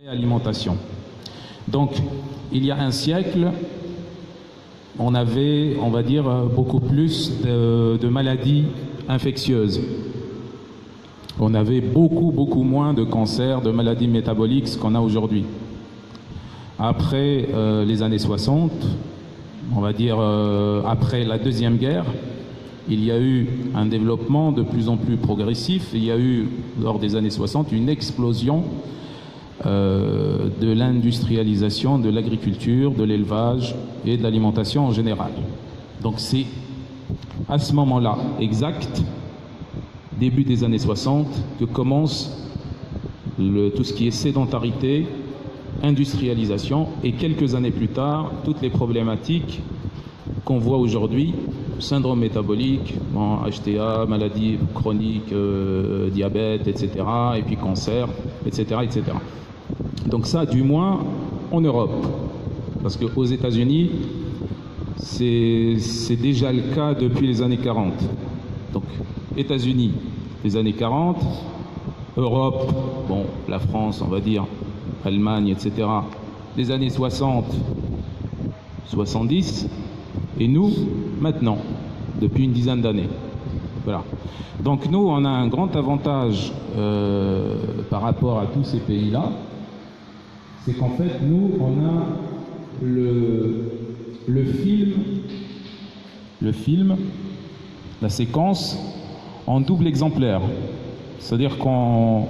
Alimentation. Donc, il y a un siècle, on avait, on va dire, beaucoup plus de maladies infectieuses. On avait beaucoup moins de cancers, de maladies métaboliques, ce qu'on a aujourd'hui. Après les années 60, on va dire après la Deuxième Guerre, il y a eu un développement de plus en plus progressif. Il y a eu, lors des années 60, une explosion de l'industrialisation, de l'agriculture, de l'élevage et de l'alimentation en général. Donc c'est à ce moment-là exact, début des années 60, que commence tout ce qui est sédentarité, industrialisation, et quelques années plus tard, toutes les problématiques qu'on voit aujourd'hui, syndrome métabolique, HTA, maladie chronique, diabète, etc., et puis cancer, etc., etc. Donc ça, du moins, en Europe. Parce qu'aux États-Unis, c'est déjà le cas depuis les années 40. Donc, États-Unis, les années 40, Europe, bon, la France, on va dire, Allemagne, etc., les années 60, 70, et nous, maintenant, depuis une dizaine d'années. Voilà. Donc nous, on a un grand avantage par rapport à tous ces pays-là, c'est qu'en fait, nous, on a le film, la séquence, en double exemplaire. C'est-à-dire qu'on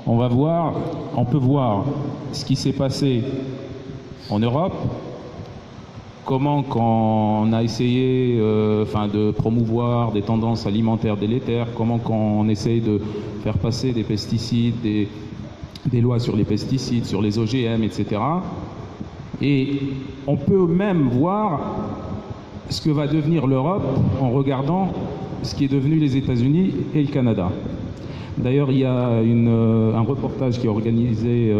peut voir ce qui s'est passé en Europe, comment quand on a essayé de promouvoir des tendances alimentaires délétères, comment quand on essaye de faire passer des pesticides, des lois sur les pesticides, sur les OGM, etc. Et on peut même voir ce que va devenir l'Europe en regardant ce qui est devenu les États-Unis et le Canada. D'ailleurs, il y a un reportage qui est organisé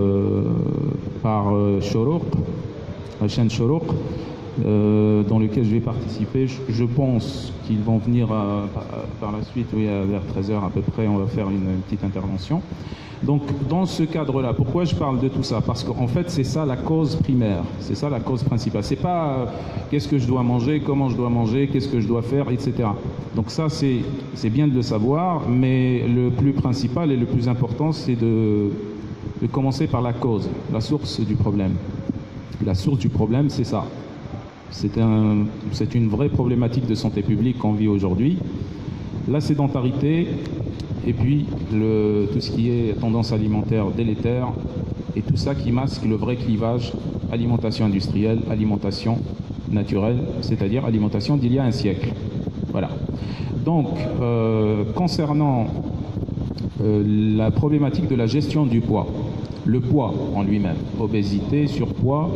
par Shorouk, la chaîne Shorouk, dans lequel je vais participer. Je pense qu'ils vont venir par la suite, oui, vers 13h à peu près, on va faire une petite intervention. Donc, dans ce cadre-là, pourquoi je parle de tout ça? Parce qu'en fait, c'est ça la cause primaire, c'est ça la cause principale. C'est pas qu'est-ce que je dois manger, comment je dois manger, qu'est-ce que je dois faire, etc. Donc ça, c'est bien de le savoir, mais le plus principal et le plus important, c'est de commencer par la cause, la source du problème. La source du problème, c'est ça. C'est une vraie problématique de santé publique qu'on vit aujourd'hui. La sédentarité, et puis tout ce qui est tendance alimentaire délétère, et tout ça qui masque le vrai clivage alimentation industrielle, alimentation naturelle, c'est-à-dire alimentation d'il y a un siècle. Voilà. Donc, concernant la problématique de la gestion du poids, le poids en lui-même, obésité, surpoids,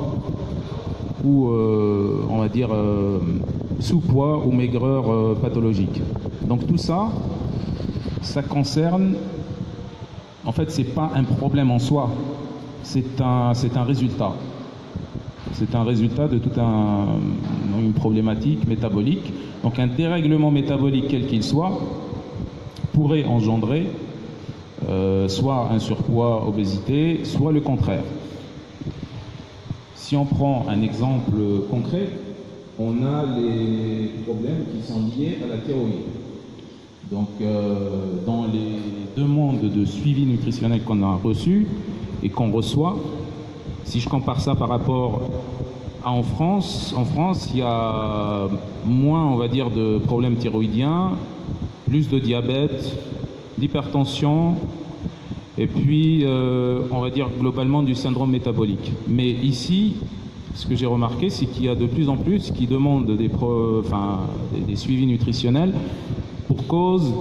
ou on va dire sous-poids ou maigreur pathologique. Donc tout ça, ça concerne, en fait, c'est pas un problème en soi, c'est un résultat. C'est un résultat de toute une problématique métabolique. Donc un dérèglement métabolique, quel qu'il soit, pourrait engendrer soit un surpoids, obésité, soit le contraire. Si on prend un exemple concret, on a les problèmes qui sont liés à la thyroïde. Donc, dans les demandes de suivi nutritionnel qu'on a reçues et qu'on reçoit, si je compare ça par rapport à en France, il y a moins, on va dire, de problèmes thyroïdiens, plus de diabète, d'hypertension, et puis, on va dire globalement du syndrome métabolique. Mais ici, ce que j'ai remarqué, c'est qu'il y a de plus en plus qui demandent des suivis nutritionnels pour cause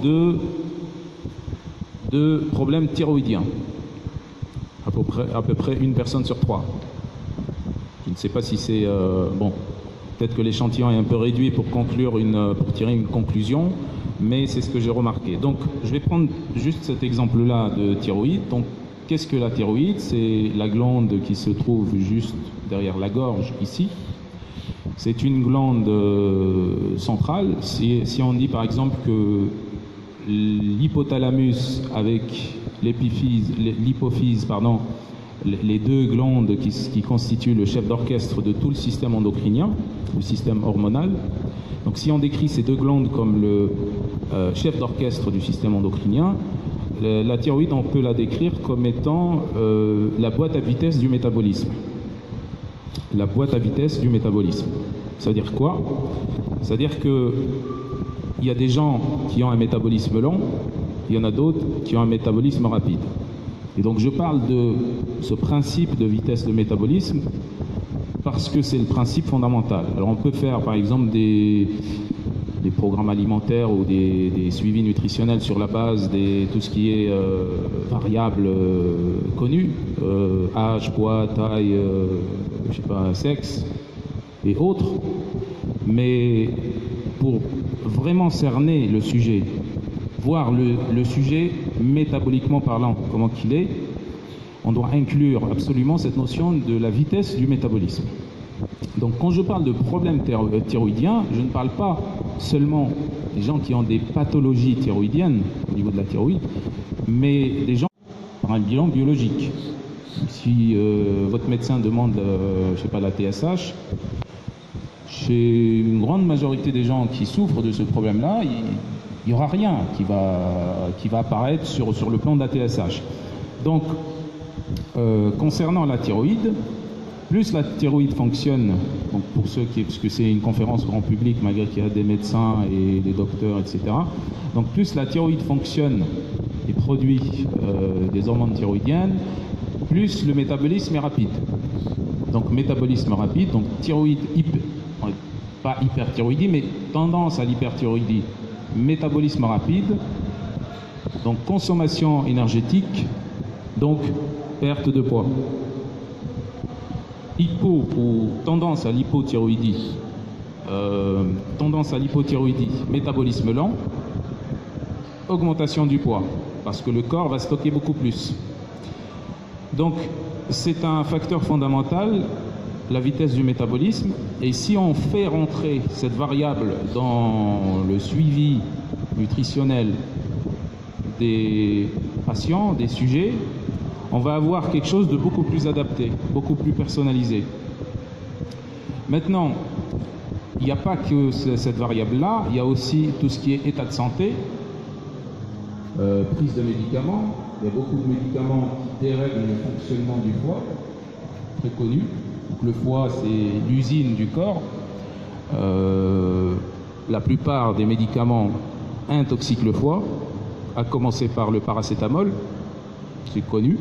de problèmes thyroïdiens. À peu près une personne sur 3. Je ne sais pas si c'est... bon, peut-être que l'échantillon est un peu réduit pour tirer une conclusion, mais c'est ce que j'ai remarqué. Donc, je vais prendre juste cet exemple-là de thyroïde. Donc, qu'est-ce que la thyroïde? C'est la glande qui se trouve juste derrière la gorge, ici. C'est une glande centrale. Si on dit, par exemple, que l'hypothalamus avec l'hypophyse, les deux glandes qui constituent le chef d'orchestre de tout le système endocrinien, le système hormonal. Donc si on décrit ces deux glandes comme le chef d'orchestre du système endocrinien, la thyroïde, on peut la décrire comme étant la boîte à vitesse du métabolisme. La boîte à vitesse du métabolisme. C'est-à-dire quoi? C'est-à-dire que il y a des gens qui ont un métabolisme lent, il y en a d'autres qui ont un métabolisme rapide. Et donc je parle de ce principe de vitesse de métabolisme parce que c'est le principe fondamental. Alors on peut faire par exemple des programmes alimentaires ou des suivis nutritionnels sur la base de tout ce qui est variables connues, âge, poids, taille, je sais pas, sexe et autres. Mais pour vraiment cerner le sujet, voir le sujet métaboliquement parlant, comment qu'il est, on doit inclure absolument cette notion de la vitesse du métabolisme. Donc quand je parle de problèmes thyroïdiens, je ne parle pas seulement des gens qui ont des pathologies thyroïdiennes au niveau de la thyroïde, mais des gens par un bilan biologique. Si votre médecin demande, je sais pas, la TSH, chez une grande majorité des gens qui souffrent de ce problème-là, il n'y aura rien qui va apparaître sur le plan de la TSH. Donc, concernant la thyroïde, plus la thyroïde fonctionne, donc pour ceux qui, parce que c'est une conférence grand public malgré qu'il y a des médecins et des docteurs, etc. Donc plus la thyroïde fonctionne et produit des hormones thyroïdiennes, plus le métabolisme est rapide. Donc métabolisme rapide, donc thyroïde, pas hyperthyroïdie, mais tendance à l'hyperthyroïdie, métabolisme rapide, donc consommation énergétique, donc perte de poids. Hypo ou tendance à l'hypothyroïdie, métabolisme lent, augmentation du poids, parce que le corps va stocker beaucoup plus. Donc c'est un facteur fondamental, la vitesse du métabolisme, et si on fait rentrer cette variable dans le suivi nutritionnel des patients, des sujets, on va avoir quelque chose de beaucoup plus adapté, beaucoup plus personnalisé. Maintenant, il n'y a pas que cette variable-là, il y a aussi tout ce qui est état de santé, prise de médicaments. Il y a beaucoup de médicaments qui dérèglent le fonctionnement du foie, très connu. Donc, le foie, c'est l'usine du corps. La plupart des médicaments intoxiquent le foie, à commencer par le paracétamol, c'est connu.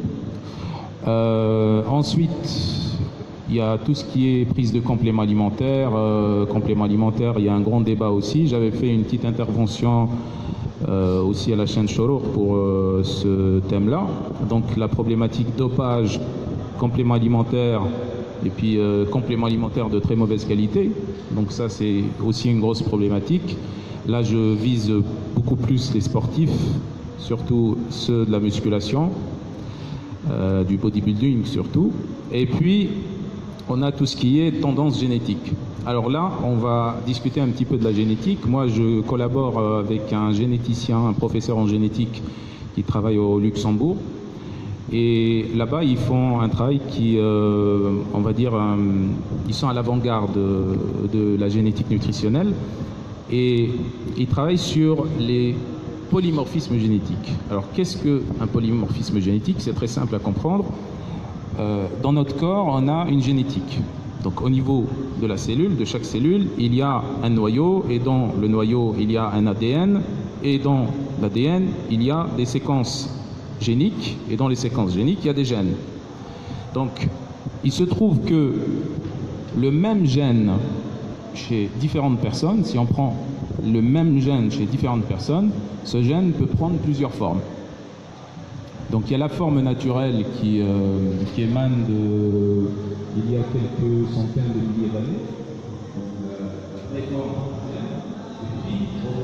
Ensuite, il y a tout ce qui est prise de compléments alimentaires. Compléments alimentaires, il y a un grand débat aussi. J'avais fait une petite intervention aussi à la chaîne Shorour pour ce thème-là. Donc la problématique dopage, compléments alimentaires et puis compléments alimentaires de très mauvaise qualité. Donc ça, c'est aussi une grosse problématique. Là, je vise beaucoup plus les sportifs, surtout ceux de la musculation, du bodybuilding surtout. Et puis, on a tout ce qui est tendance génétique. Alors là, on va discuter un petit peu de la génétique. Moi, je collabore avec un généticien, un professeur en génétique qui travaille au Luxembourg. Et là-bas, ils font un travail qui, on va dire, ils sont à l'avant-garde de la génétique nutritionnelle. Et ils travaillent sur les polymorphismes génétiques. Alors, qu'est-ce qu'un polymorphisme génétique? C'est très simple à comprendre. Dans notre corps, on a une génétique. Donc au niveau de la cellule, de chaque cellule, il y a un noyau, et dans le noyau, il y a un ADN, et dans l'ADN, il y a des séquences géniques, et dans les séquences géniques, il y a des gènes. Donc, il se trouve que le même gène chez différentes personnes, si on prend le même gène chez différentes personnes, ce gène peut prendre plusieurs formes. Donc il y a la forme naturelle qui émane il y a quelques centaines de milliers d'années. La forme naturelle, et puis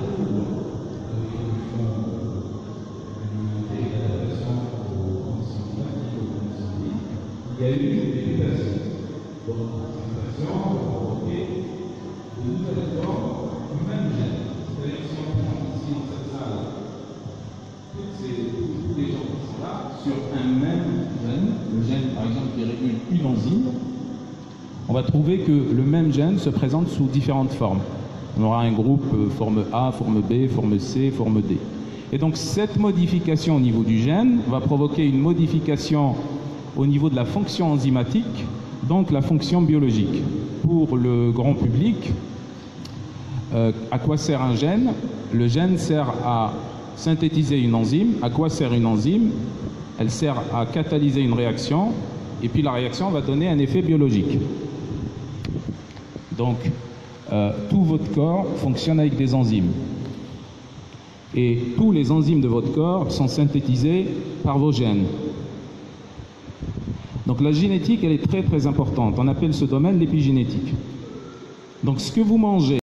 il y a eu des mutations. Donc ces mutations ont provoqué de nouvelles formes du même gène. C'est-à-dire si on prend ici dans cette salle tous les gens qui sont là sur un même gène, le gène par exemple qui régule une enzyme, on va trouver que le même gène se présente sous différentes formes. On aura un groupe forme A, forme B, forme C, forme D. Et donc cette modification au niveau du gène va provoquer une modification au niveau de la fonction enzymatique, donc la fonction biologique. Pour le grand public, à quoi sert un gène? Le gène sert à synthétiser une enzyme. À quoi sert une enzyme? Elle sert à catalyser une réaction, et puis la réaction va donner un effet biologique. Donc, tout votre corps fonctionne avec des enzymes. Et tous les enzymes de votre corps sont synthétisés par vos gènes. Donc la génétique, elle est très très importante. On appelle ce domaine l'épigénétique. Donc ce que vous mangez